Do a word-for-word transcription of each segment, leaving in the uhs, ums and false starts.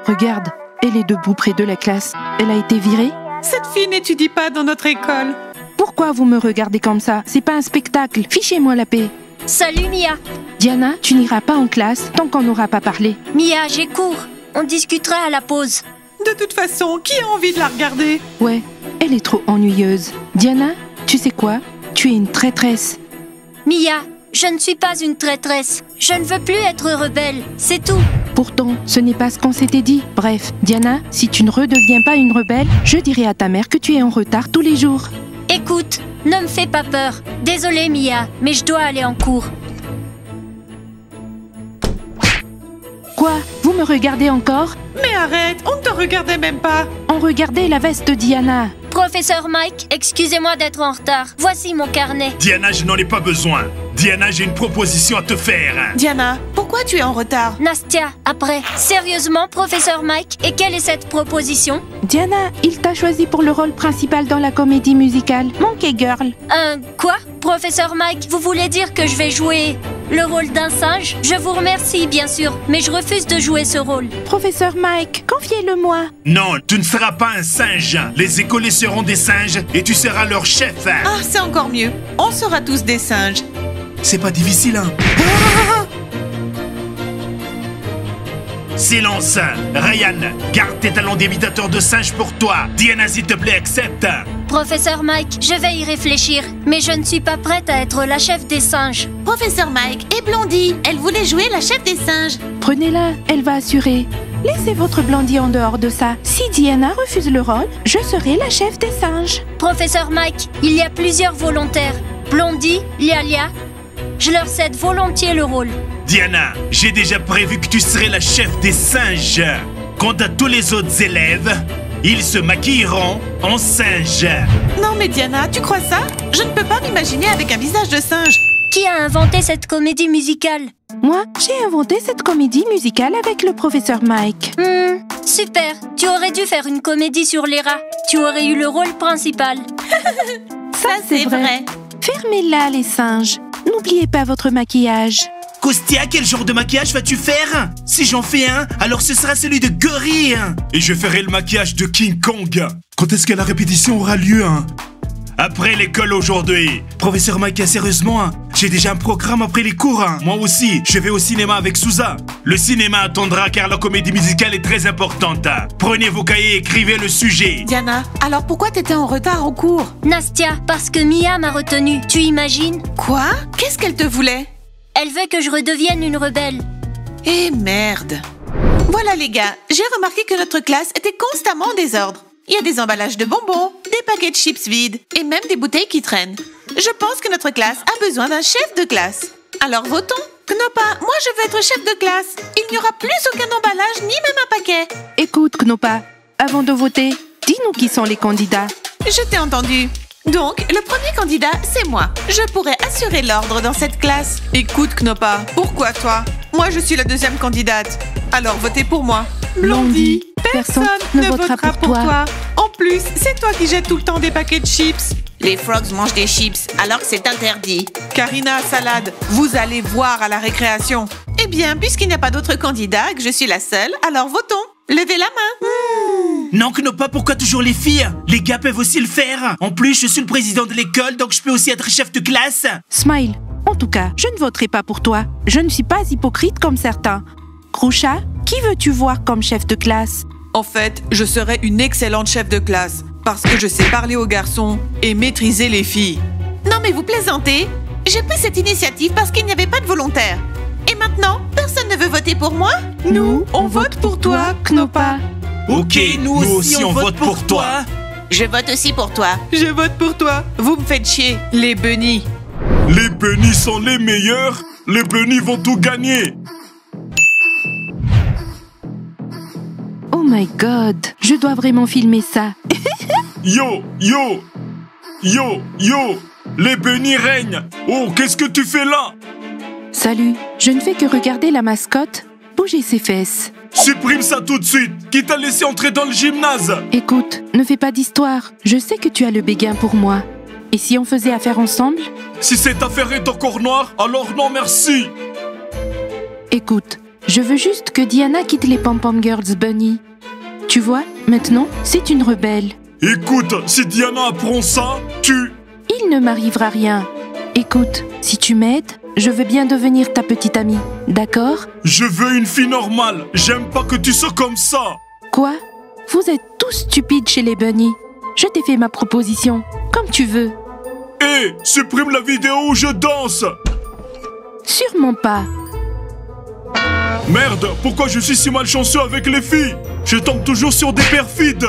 Regarde, elle est debout près de la classe. Elle a été virée? Cette fille n'étudie pas dans notre école. Pourquoi vous me regardez comme ça? C'est pas un spectacle. Fichez-moi la paix. Salut Mia. Diana, tu n'iras pas en classe tant qu'on n'aura pas parlé. Mia, j'ai cours. On discutera à la pause. De toute façon, qui a envie de la regarder? Ouais, elle est trop ennuyeuse. Diana, tu sais quoi? Tu es une traîtresse. Mia, je ne suis pas une traîtresse. Je ne veux plus être rebelle, c'est tout. Pourtant, ce n'est pas ce qu'on s'était dit. Bref, Diana, si tu ne redeviens pas une rebelle, je dirai à ta mère que tu es en retard tous les jours. Écoute, ne me fais pas peur. Désolée Mia, mais je dois aller en cours. Quoi? Vous me regardez encore? Mais arrête, on ne te regardait même pas. On regardait la veste de Diana. Professeur Mike, excusez-moi d'être en retard. Voici mon carnet. Diana, je n'en ai pas besoin. Diana, j'ai une proposition à te faire. Diana, pourquoi tu es en retard? Nastia, après. Sérieusement, professeur Mike, et quelle est cette proposition? Diana, il t'a choisi pour le rôle principal dans la comédie musicale Monkey Girl. Un quoi? Professeur Mike, vous voulez dire que je vais jouer le rôle d'un singe? Je vous remercie, bien sûr, mais je refuse de jouer ce rôle. Professeur Mike, confiez-le-moi. Non, tu ne seras pas un singe. Les écoliers seront des singes et tu seras leur chef. Ah, c'est encore mieux. On sera tous des singes. C'est pas difficile, hein? Silence! Ryan, garde tes talents d'imitateur de singe pour toi. Diana, s'il te plaît, accepte. Professeur Mike, je vais y réfléchir, mais je ne suis pas prête à être la chef des singes. Professeur Mike et Blondie, elle voulait jouer la chef des singes. Prenez-la, elle va assurer. Laissez votre Blondie en dehors de ça. Si Diana refuse le rôle, je serai la chef des singes. Professeur Mike, il y a plusieurs volontaires. Blondie, Lialia, je leur cède volontiers le rôle. Diana, j'ai déjà prévu que tu serais la chef des singes. Quant à tous les autres élèves, ils se maquilleront en singe. Non mais Diana, tu crois ça? Je ne peux pas m'imaginer avec un visage de singe. Qui a inventé cette comédie musicale? Moi, j'ai inventé cette comédie musicale avec le professeur Mike. Hmm, super. Tu aurais dû faire une comédie sur les rats. Tu aurais eu le rôle principal. Ça, c'est vrai. vrai. Fermez-la, les singes. N'oubliez pas votre maquillage. Kostia, quel genre de maquillage vas-tu faire? Si j'en fais un, alors ce sera celui de gorille. Et je ferai le maquillage de King Kong. Quand est-ce que la répétition aura lieu, hein? Après l'école aujourd'hui. Professeur Mike, sérieusement, hein, j'ai déjà un programme après les cours. Hein. Moi aussi, je vais au cinéma avec Souza. Le cinéma attendra car la comédie musicale est très importante. Prenez vos cahiers et écrivez le sujet. Diana, alors pourquoi t'étais en retard au cours? Nastia, parce que Mia m'a retenue. Tu imagines? Quoi? Qu'est-ce qu'elle te voulait? Elle veut que je redevienne une rebelle. Eh merde! Voilà les gars, j'ai remarqué que notre classe était constamment en désordre. Il y a des emballages de bonbons, des paquets de chips vides et même des bouteilles qui traînent. Je pense que notre classe a besoin d'un chef de classe. Alors votons. Knopa, moi je veux être chef de classe. Il n'y aura plus aucun emballage ni même un paquet. Écoute Knopa, avant de voter, dis-nous qui sont les candidats. Je t'ai entendu. Donc, le premier candidat, c'est moi. Je pourrais assurer l'ordre dans cette classe. Écoute, Knopa, pourquoi toi? Moi, je suis la deuxième candidate. Alors, votez pour moi. Blondie, personne, personne ne votera, votera pour, pour toi. toi. En plus, c'est toi qui jettes tout le temps des paquets de chips. Les frogs mangent des chips, alors que c'est interdit. Karina, Salade, vous allez voir à la récréation. Eh bien, puisqu'il n'y a pas d'autres candidats et que je suis la seule, alors votons. Levez la main. Mmh. Non, Knopa, pourquoi toujours les filles? Les gars peuvent aussi le faire. En plus, je suis le président de l'école, donc je peux aussi être chef de classe. Smile, en tout cas, je ne voterai pas pour toi. Je ne suis pas hypocrite comme certains. Kroucha, qui veux-tu voir comme chef de classe? En fait, je serais une excellente chef de classe, parce que je sais parler aux garçons et maîtriser les filles. Non mais vous plaisantez? J'ai pris cette initiative parce qu'il n'y avait pas de volontaire. Et maintenant, personne ne veut voter pour moi? Nous, on, on vote pour toi, Knopa. Ok, nous, nous aussi, on, on vote pour toi. toi. Je vote aussi pour toi. Je vote pour toi. Vous me faites chier, les bunnies. Les bunnies sont les meilleurs. Les bunnies vont tout gagner. Oh my god, je dois vraiment filmer ça. Yo, yo, yo, yo, les bunnies règnent. Oh, qu'est-ce que tu fais là? Salut, je ne fais que regarder la mascotte bouger ses fesses. Supprime ça tout de suite. Qui t'a laissé entrer dans le gymnase? Écoute, ne fais pas d'histoire. Je sais que tu as le béguin pour moi. Et si on faisait affaire ensemble? Si cette affaire est encore noire, alors non merci. Écoute, Je veux juste que Diana quitte les Pom-Pom Girls, Bunny. Tu vois, maintenant, c'est une rebelle. Écoute, si Diana apprend ça, tu... Il ne m'arrivera rien. Écoute, si tu m'aides, je veux bien devenir ta petite amie, d'accord? Je veux une fille normale. J'aime pas que tu sois comme ça. Quoi? Vous êtes tous stupides chez les Bunny. Je t'ai fait ma proposition, comme tu veux. Hé, hey, supprime la vidéo où je danse. Sûrement pas. Merde, pourquoi je suis si malchanceux avec les filles? Je tombe toujours sur des perfides.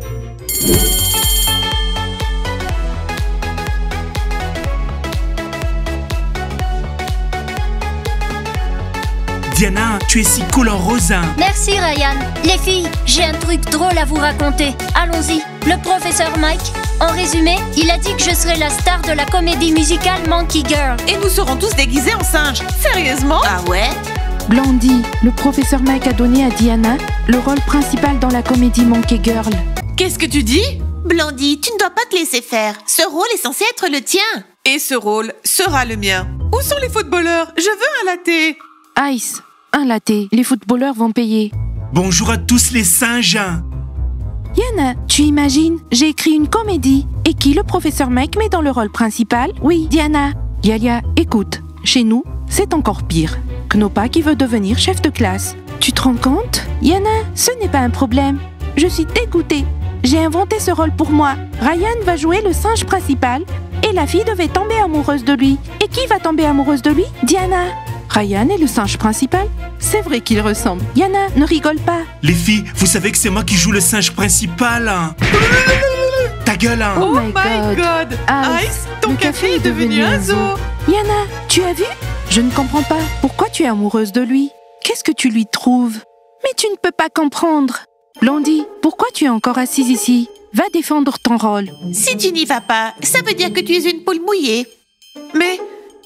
Diana, tu es si cool en rose. Merci Ryan. Les filles, j'ai un truc drôle à vous raconter. Allons-y. Le professeur Mike, en résumé, il a dit que je serais la star de la comédie musicale Monkey Girl. Et nous serons tous déguisés en singes. Sérieusement? Ah ouais? Blondie, le professeur Mike a donné à Diana le rôle principal dans la comédie Monkey Girl. Qu'est-ce que tu dis? Blondie, tu ne dois pas te laisser faire. Ce rôle est censé être le tien. Et ce rôle sera le mien. Où sont les footballeurs? Je veux un latte. Ice, un latte, les footballeurs vont payer. Bonjour à tous les singes. Yana, tu imagines, j'ai écrit une comédie. Et qui le professeur Mike met dans le rôle principal? Oui, Diana. Yalia, écoute, chez nous, c'est encore pire. Knopa qui veut devenir chef de classe. Tu te rends compte? Yana, ce n'est pas un problème. Je suis dégoûtée. J'ai inventé ce rôle pour moi. Ryan va jouer le singe principal et la fille devait tomber amoureuse de lui. Et qui va tomber amoureuse de lui? Diana. Ryan est le singe principal? C'est vrai qu'il ressemble. Yana, ne rigole pas. Les filles, vous savez que c'est moi qui joue le singe principal. Ta gueule, hein. Oh, oh my god, god. Ice, Ice, ton café, café est devenu un zoo. Yana, tu as vu? Je ne comprends pas. Pourquoi tu es amoureuse de lui? Qu'est-ce que tu lui trouves? Mais tu ne peux pas comprendre. Blondie, pourquoi tu es encore assise ici? Va défendre ton rôle. Si tu n'y vas pas, ça veut dire que tu es une poule mouillée. Mais...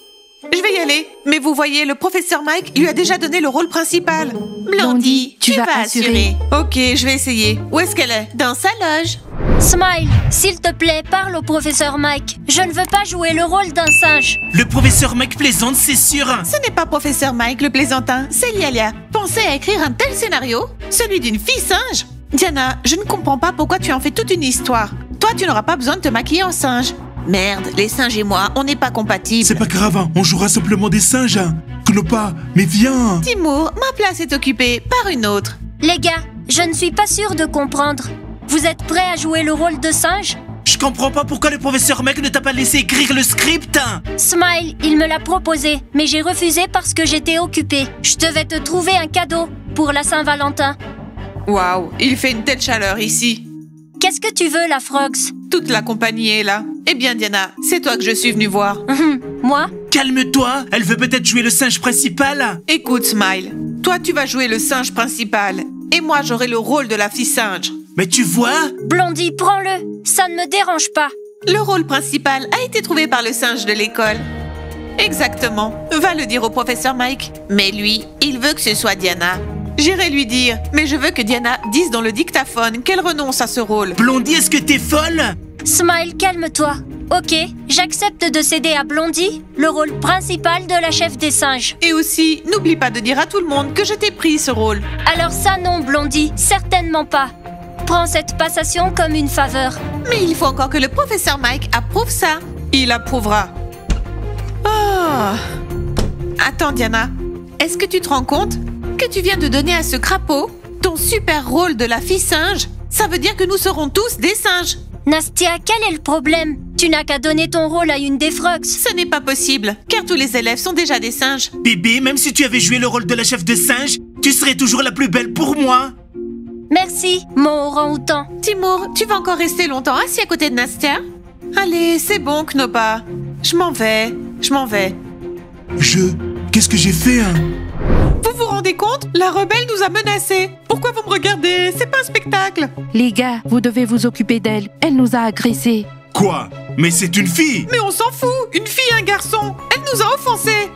je vais y aller. Mais vous voyez, le professeur Mike lui a déjà donné le rôle principal. Blondie, Blondie tu, tu vas, vas assurer. assurer. Ok, je vais essayer. Où est-ce qu'elle est? Dans sa loge. Smile, s'il te plaît, parle au professeur Mike. Je ne veux pas jouer le rôle d'un singe. Le professeur Mike plaisante, c'est sûr. Ce n'est pas professeur Mike le plaisantin, c'est Lialia. Pensez à écrire un tel scénario? Celui d'une fille singe? Diana, je ne comprends pas pourquoi tu en fais toute une histoire. Toi, tu n'auras pas besoin de te maquiller en singe. Merde, les singes et moi, on n'est pas compatibles. C'est pas grave, hein. On jouera simplement des singes. Knopa, mais viens. Timur, ma place est occupée par une autre. Les gars, je ne suis pas sûre de comprendre. Vous êtes prêts à jouer le rôle de singe? Je comprends pas pourquoi le professeur Mike ne t'a pas laissé écrire le script. Smile, il me l'a proposé, mais j'ai refusé parce que j'étais occupée. Je devais te trouver un cadeau pour la Saint-Valentin. Waouh, il fait une telle chaleur ici. Qu'est-ce que tu veux, la Frogs? Toute la compagnie est là. Eh bien, Diana, c'est toi que je suis venue voir. Moi? Calme-toi, elle veut peut-être jouer le singe principal. Écoute, Smile, toi tu vas jouer le singe principal et moi j'aurai le rôle de la fille singe. Mais tu vois? Blondie, prends-le, ça ne me dérange pas. Le rôle principal a été trouvé par le singe de l'école. Exactement, va le dire au professeur Mike. Mais lui, il veut que ce soit Diana. J'irai lui dire, mais je veux que Diana dise dans le dictaphone qu'elle renonce à ce rôle. Blondie, est-ce que t'es folle? Smile, calme-toi. Ok, j'accepte de céder à Blondie le rôle principal de la chef des singes. Et aussi, n'oublie pas de dire à tout le monde que je t'ai pris ce rôle. Alors ça non, Blondie, certainement pas. Prends cette passation comme une faveur. Mais il faut encore que le professeur Mike approuve ça. Il approuvera. Oh. Attends, Diana. Est-ce que tu te rends compte que tu viens de donner à ce crapaud ton super rôle de la fille singe? Ça veut dire que nous serons tous des singes. Nastia, quel est le problème? Tu n'as qu'à donner ton rôle à une des Frogs. Ce n'est pas possible, car tous les élèves sont déjà des singes. Bébé, même si tu avais joué le rôle de la chef de singe, tu serais toujours la plus belle pour moi. Merci, mon orang-outan. Timur, tu vas encore rester longtemps assis à côté de Nastia? Allez, c'est bon, Knopa. Je m'en vais, je m'en vais. Je... Qu'est-ce que j'ai fait, hein? Vous vous rendez compte? La rebelle nous a menacés. Pourquoi vous me regardez? C'est pas un spectacle. Les gars, vous devez vous occuper d'elle. Elle nous a agressés. Quoi? Mais c'est une fille. Mais on s'en fout. Une fille et un garçon. Elle nous a offensés.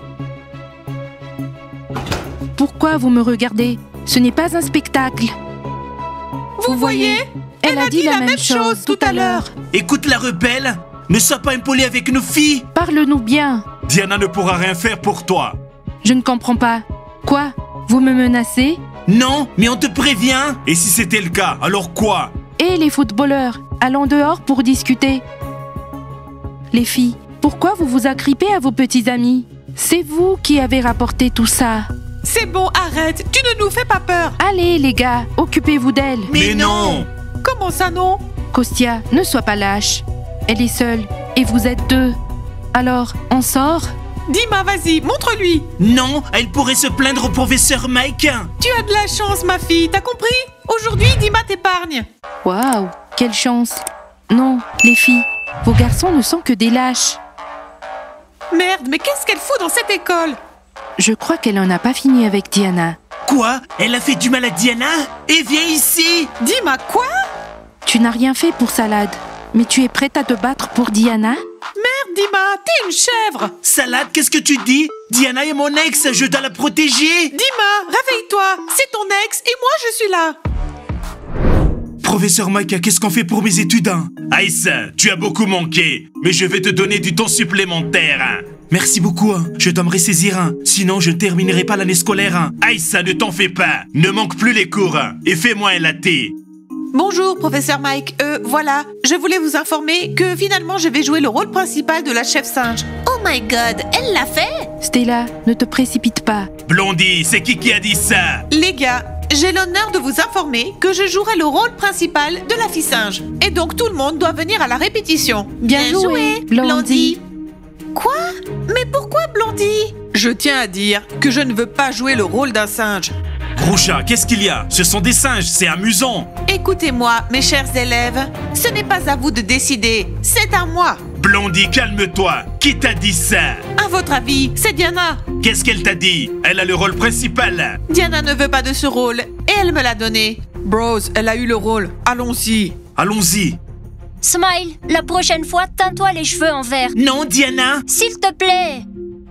Pourquoi vous me regardez? Ce n'est pas un spectacle. Vous, vous voyez? Elle, Elle a, a dit, dit la, la même chose, chose tout à l'heure. Écoute la rebelle. Ne sois pas impoli avec nos filles. Parle-nous bien. Diana ne pourra rien faire pour toi. Je ne comprends pas. Quoi? Vous me menacez? Non, mais on te prévient. Et si c'était le cas, alors quoi? Et les footballeurs, allons dehors pour discuter. Les filles, pourquoi vous vous agrippez à vos petits amis? C'est vous qui avez rapporté tout ça. C'est bon, arrête, tu ne nous fais pas peur. Allez les gars, occupez-vous d'elle. Mais non! Comment ça non? Kostya, ne sois pas lâche. Elle est seule et vous êtes deux. Alors, on sort? Dima, vas-y, montre-lui. Non, elle pourrait se plaindre au professeur Mike. Tu as de la chance, ma fille, t'as compris? Aujourd'hui, Dima t'épargne. Waouh, quelle chance. Non, les filles, vos garçons ne sont que des lâches. Merde, mais qu'est-ce qu'elle fout dans cette école? Je crois qu'elle n'en a pas fini avec Diana. Quoi? Elle a fait du mal à Diana? Et viens ici! Dima, quoi? Tu n'as rien fait pour Salade, mais tu es prête à te battre pour Diana? Merde, Dima, t'es une chèvre. Salade, qu'est-ce que tu dis? Diana est mon ex, je dois la protéger! Dima, réveille-toi, c'est ton ex et moi je suis là. Professeur Mike, qu'est-ce qu'on fait pour mes études? Ice, tu as beaucoup manqué, mais je vais te donner du temps supplémentaire. Merci beaucoup, je dois me ressaisir, sinon je ne terminerai pas l'année scolaire. Ice, ne t'en fais pas, ne manque plus les cours, et fais-moi un latte. Bonjour, professeur Mike. Euh, voilà, je voulais vous informer que finalement je vais jouer le rôle principal de la chef singe. Oh my god, elle l'a fait? Stella, ne te précipite pas. Blondie, c'est qui qui a dit ça? Les gars, j'ai l'honneur de vous informer que je jouerai le rôle principal de la fille singe. Et donc tout le monde doit venir à la répétition. Bien, joué, Blondie. Quoi? Mais pourquoi Blondie? Je tiens à dire que je ne veux pas jouer le rôle d'un singe. Roucha, qu'est-ce qu'il y a? Ce sont des singes, c'est amusant. Écoutez-moi, mes chers élèves, ce n'est pas à vous de décider, c'est à moi. Blondie, calme-toi. Qui t'a dit ça? À votre avis, c'est Diana. Qu'est-ce qu'elle t'a dit? Elle a le rôle principal. Diana ne veut pas de ce rôle et elle me l'a donné. Bros, elle a eu le rôle. Allons-y. Allons-y. Smile, la prochaine fois, teins-toi les cheveux en vert. Non, Diana. S'il te plaît.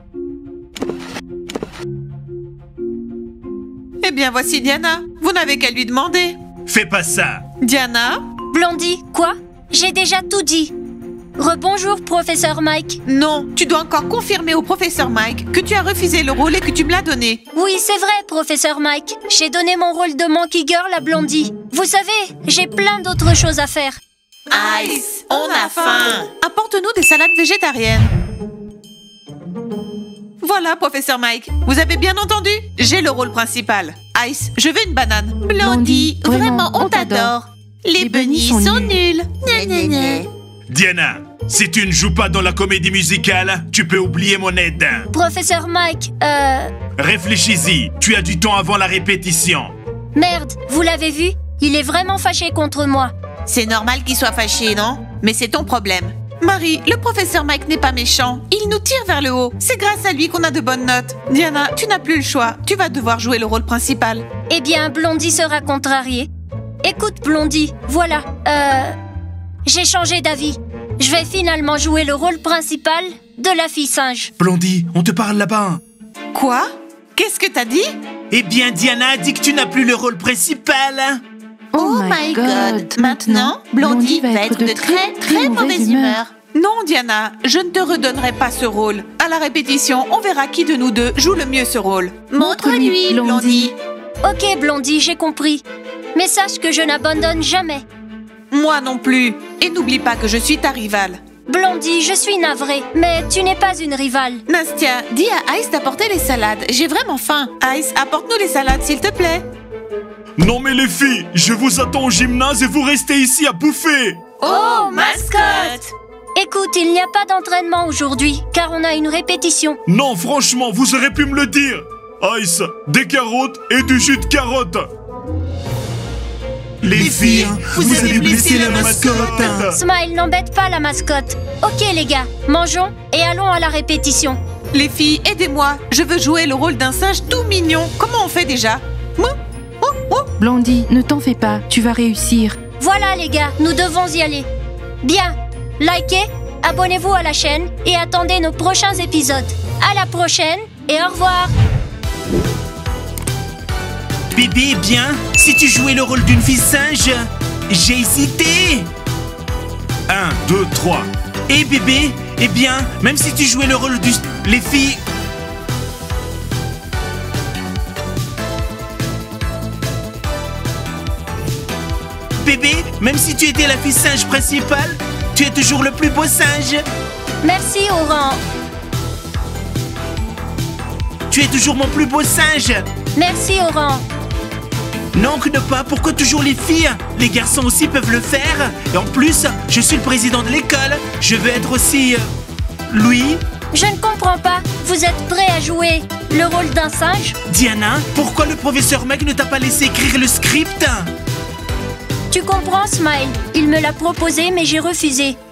Eh bien, voici Diana. Vous n'avez qu'à lui demander. Fais pas ça. Diana? Blondie, quoi? J'ai déjà tout dit. Rebonjour, professeur Mike. Non, tu dois encore confirmer au professeur Mike que tu as refusé le rôle et que tu me l'as donné. Oui, c'est vrai, professeur Mike. J'ai donné mon rôle de Monkey Girl à Blondie. Vous savez, j'ai plein d'autres choses à faire. Ice, on a faim. Apporte-nous des salades végétariennes. Voilà, professeur Mike. Vous avez bien entendu? J'ai le rôle principal. Ice, je veux une banane. Blondie, vraiment, on t'adore. Les bunnies sont nuls. Gna, gna, gna. Diana, si tu ne joues pas dans la comédie musicale, tu peux oublier mon aide. Professeur Mike, euh... Réfléchis-y, tu as du temps avant la répétition. Merde, vous l'avez vu? Il est vraiment fâché contre moi. C'est normal qu'il soit fâché, non? Mais c'est ton problème. Marie, le professeur Mike n'est pas méchant. Il nous tire vers le haut. C'est grâce à lui qu'on a de bonnes notes. Diana, tu n'as plus le choix. Tu vas devoir jouer le rôle principal. Eh bien, Blondie sera contrariée. Écoute, Blondie, voilà, euh... j'ai changé d'avis. Je vais finalement jouer le rôle principal de la fille singe. Blondie, on te parle là-bas. Quoi? Qu'est-ce que t'as dit? Eh bien, Diana a dit que tu n'as plus le rôle principal. Oh my god. Maintenant, Blondie va être de très, très mauvaise humeur. Non, Diana, je ne te redonnerai pas ce rôle. À la répétition, on verra qui de nous deux joue le mieux ce rôle. Montre-lui, Blondie. Ok, Blondie, j'ai compris. Mais sache que je n'abandonne jamais. Moi non plus. Et n'oublie pas que je suis ta rivale. Blondie, je suis navrée, mais tu n'es pas une rivale. Nastia, dis à Ice d'apporter les salades. J'ai vraiment faim. Ice, apporte-nous les salades, s'il te plaît. Non mais les filles, je vous attends au gymnase et vous restez ici à bouffer. Oh, mascotte! Écoute, il n'y a pas d'entraînement aujourd'hui, car on a une répétition. Non, franchement, vous aurez pu me le dire. Ice, des carottes et du jus de carotte. Les, les filles, vous, vous avez blessé la mascotte. Smile, n'embête pas la mascotte. Ok les gars, mangeons et allons à la répétition. Les filles, aidez-moi. Je veux jouer le rôle d'un singe tout mignon. Comment on fait déjà? Blondie, ne t'en fais pas, tu vas réussir. Voilà les gars, nous devons y aller. Bien, likez, abonnez-vous à la chaîne et attendez nos prochains épisodes. À la prochaine et au revoir. Bébé, bien, si tu jouais le rôle d'une fille singe, j'ai hésité. Un, deux, trois. Et bébé, eh bien, même si tu jouais le rôle du... Les filles... Bébé, même si tu étais la fille singe principale, tu es toujours le plus beau singe. Merci, Oran. Tu es toujours mon plus beau singe. Merci, Oran. Non, Knopa, pourquoi toujours les filles? Les garçons aussi peuvent le faire. Et en plus, je suis le président de l'école. Je veux être aussi... Euh, Louis. Je ne comprends pas. Vous êtes prêt à jouer le rôle d'un singe? Diana, pourquoi le professeur Mike ne t'a pas laissé écrire le script? Tu comprends, Smile? Il me l'a proposé, mais j'ai refusé.